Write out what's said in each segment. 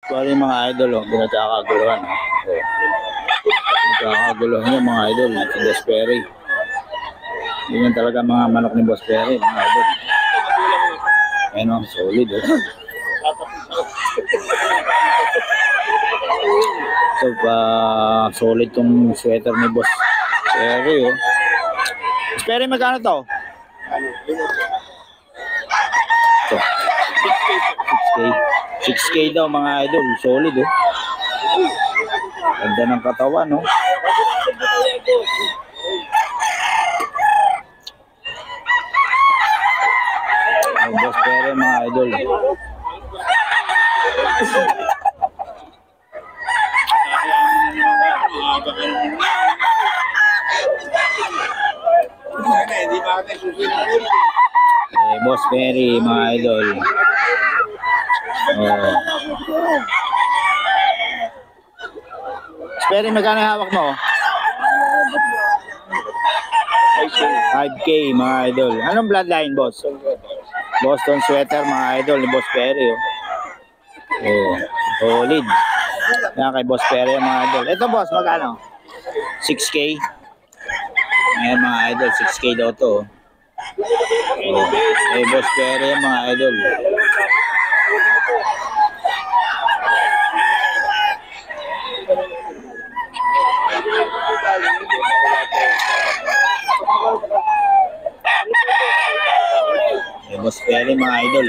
Bali mga idol, oh, pinagkakaguluhan. Oh. Pinagkakaguluhan yung mga idol, si Boss Perry. Yun talaga mga manok ni Boss Perry, mga idol. Ayan o, solid oh. So, solid tong sweater ni Boss Perry oh. Boss Perry, magkano to? Ito. 6K. 6K daw mga idol, solid oh. Ganda ng katawan no. Boss Perry mga idol. Boss Perry mga idol. Oh. Boss Perry, magkano hawak mo? 5K mga idol. Anong bloodline, boss? Boston sweater mga idol ni Boss Perry oh. Oh, solid. Yan kay Boss Perry mga idol. Ito boss, magkano? 6K. Ayan mga idol, 6K daw to. Oh, Boss Perry mga idol. Boss Perry mga idol.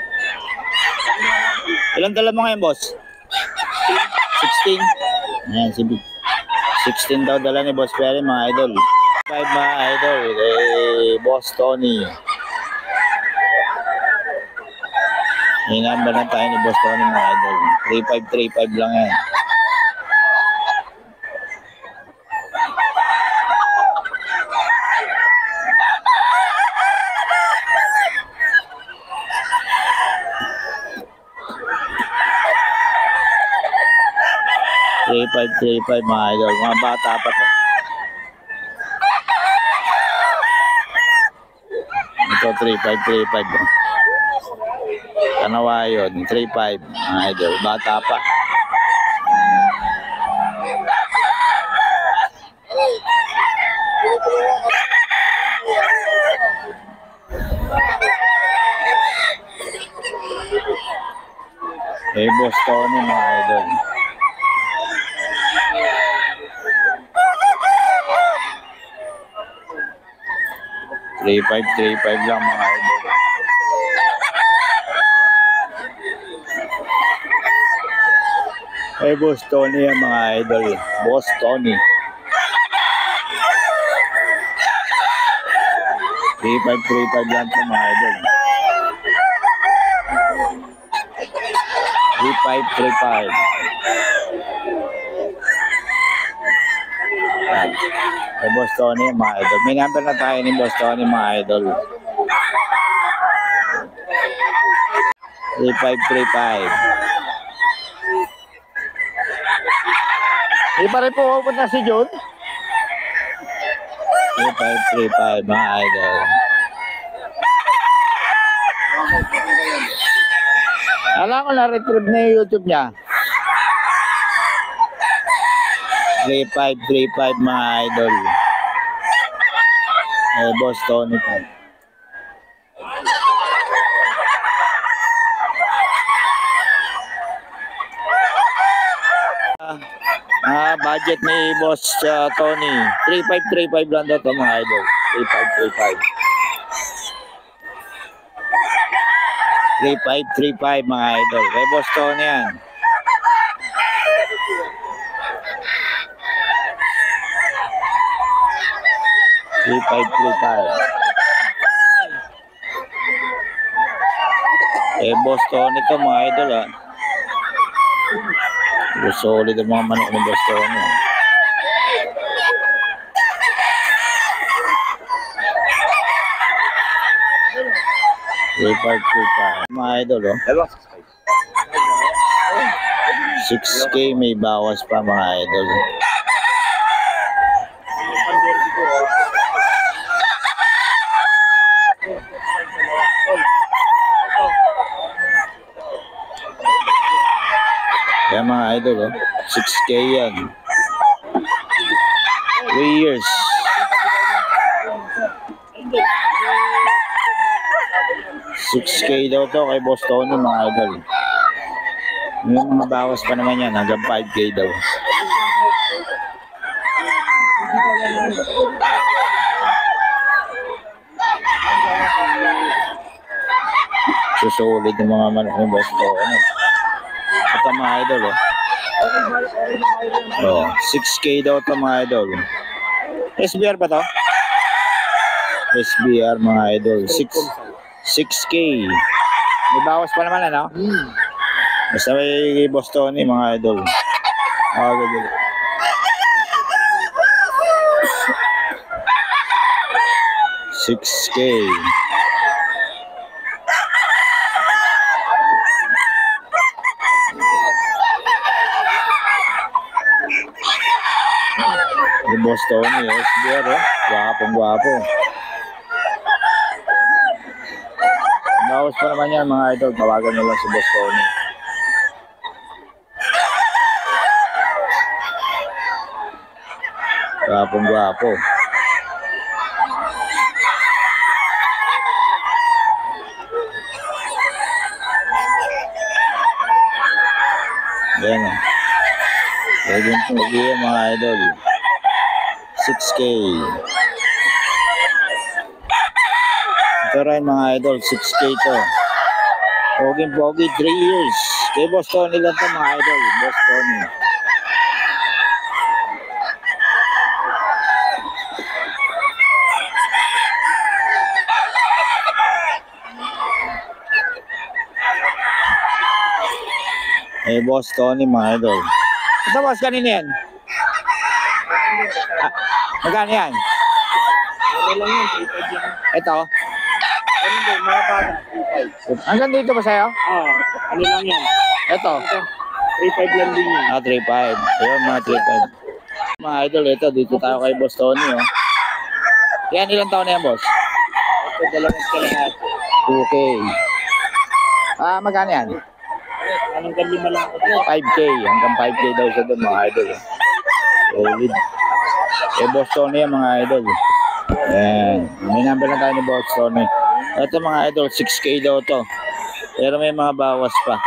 Ilan dala mo ngayon boss? 16. Ayan, 16 daw dala ni Boss Perry mga idol. 5 mga idol Boss Tony. Hinamba lang tayo ni Boss Tony mga idol. 3535 lang yan. $3535 mga idol, mga bata pa to. Ito 3535 Kanawa yun, 35 mga idol, bata pa. Boss Tony mga idol. $3535 lang mga idol. Boss Tony yan mga idol. Boss Tony. 3535 lang ito mga idol. 3535. Boss Tony mga idol. May number na tayo ni Boss Tony mga idol. 3535. Hindi pa rin po pupunta si June. 3535 mga idol. Alam ko na-retrieve na yung YouTube niya. 3535 mga idol. Boss Tony po. Budget ni Boss Tony. 3535 lang daw ito mga idol. 3535. 3535 mga idol. Kay Boss Tony yan. Boss Tony ito mga idol ha. Solid ang mga manok ng Boss Tony. Mga idol oh. 6K may bawas pa mga idol. Kaya mga idol, oh, 6K yan. 3 years. $6K daw to kay Boss Tony mga idol. Yung mga bawas pa naman yan, hanggang 5K daw. Susulit yung mga manok ni Boss Tony. Ito mga idol, oh. Oh, 6K daw to mga idol. SBR ba to? SBR mga idol. 6K. May bawas pa naman ano? Basta may Boss Tony mga idol. Okay. 6K. Yung Boss Tony, SBR, oh. Gwapong-gwapo. Bawas pa naman yan mga idol. Tawagan nyo lang si Boss Tony. Gwapong-gwapo. Yan, oh. Pwedeng pogi yan mga idol. 6K. Ito rin mga idol, 6K to. Poging-pogi, 3 years. Kay Boss Tony lang to mga idol. Boss Tony. Eh, Boss Tony mga idol. Ito boss, kanina yan? Ah, magkano yan? Ito? Mga bata, 3.5. Hanggang dito ba sa'yo? Ano lang yan? Ito? 3.5 lang din yan. 3.5. Ayun, mga 3.5. Mga idol, ito, dito tayo kay Boss Tony, oh. Yan, ilang taon na yan, boss? Ito, 2 kalahati. 2K. Magkano yan? Anong ganyan lang ako? 5K. Hanggang 5K daw siya doon, mga idol. Solid. Eh, Boss Tony yan, mga idol. Ayan. May number na tayo ni Boss Tony. Ito, mga idol, 6K daw to. Pero may mga bawas pa.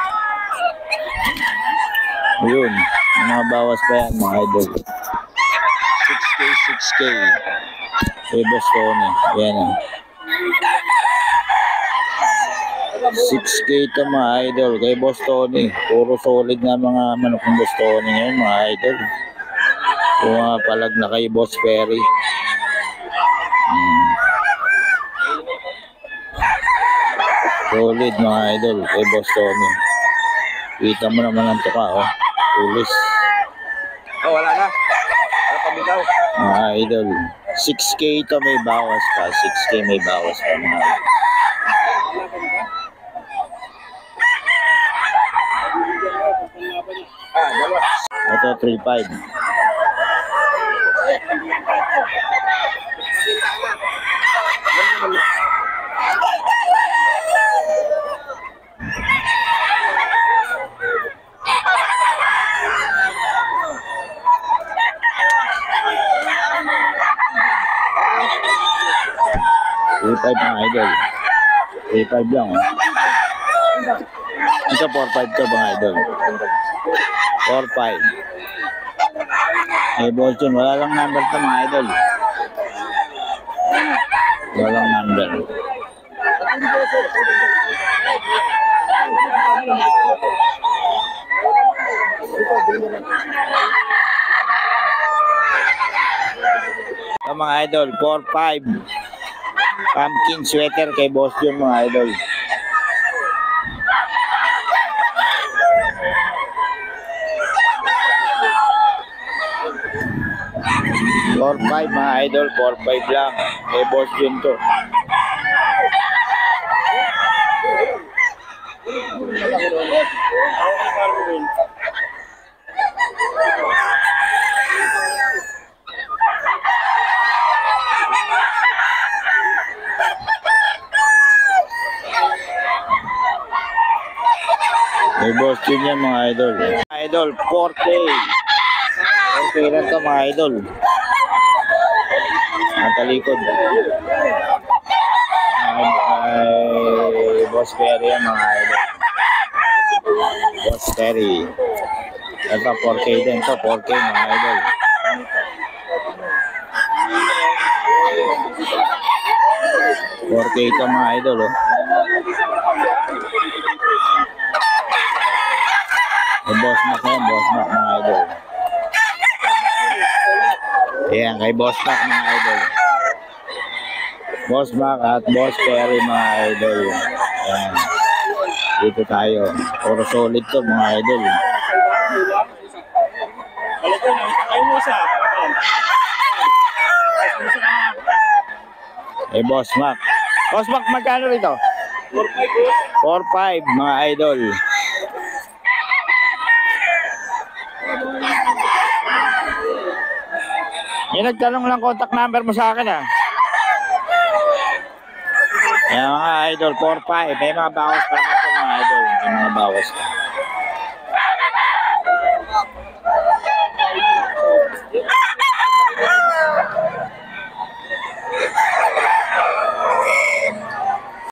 Ayun. May mga bawas pa yan, mga idol. 6K. Eh, Boss Tony. Ayan, oh. 6K to mga idol kay Boss Tony. Puro solid na mga manok ng Boss Tony ngayon mga idol. Yung mga palag na kay Boss Perry. Solid mga idol kay Boss Tony. Kita mo naman ang tuka, oh. Pulis. Wala na. Wala pa bitaw. Mga idol. 6K to may bawas pa. 6K may bawas pa mga idol. Dalawa. Ito 3.5. Mga idol. 3.5 lang, oh. Ito 4.5 to mga idol. 4.5. Eh, boss yun. Wala lang number to mga idol. Wala lang number. Ito mga idol. 4.5. Pumpkin sweater kay Boss John mga idol. $4.5 mga idol, 4.5 lang. Kay Boss John to. May boss din yan mga idol. Mga idol, 4K. 4K lang to mga idol. Natalikod. Ay, Boss Perry yan mga idol. Boss Perry. Ito 4K din to, 4K mga idol. K ito mga idol oh. Boss Mac yan, Boss Mac mga idol. Ayan, kay Boss Mac mga idol. Boss Mac at Boss Perry mga idol. Ayan. Dito tayo. Puro solid to mga idol. Eh, Boss Mac. Boss Mac, magkano rito? 4-5 mga idol. Yung nagtanong lang contact number mo sa akin ah. Ayan mga idol, 4-5. May mga bawas pa natin mga idol. May mga bawas pa.